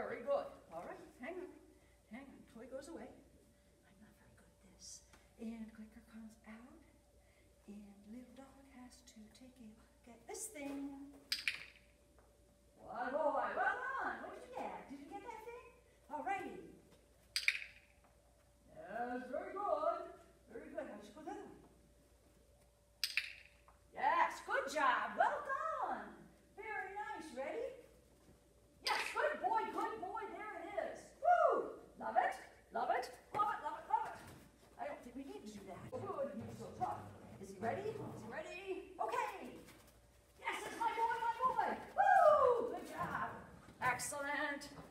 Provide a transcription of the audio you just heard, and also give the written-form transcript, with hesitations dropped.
Very good. All right, hang on. Hang on. Toy goes away. I'm not very good at this. And clicker comes out. And little dog has to take a look at this thing. Well done. What did you get? Did you get that thing? All righty. Yes, very good. Very good. How'd you go that one? Yes, good job. Well done. Very nice. Ready? Yes, good boy, good boy. There it is. Woo! Love it, love it, love it, love it, love it. I don't think we need to do that. Good, he's so tough. Is he ready? Is he ready? Okay. Yes, it's my boy, my boy. Woo! Good job. Excellent.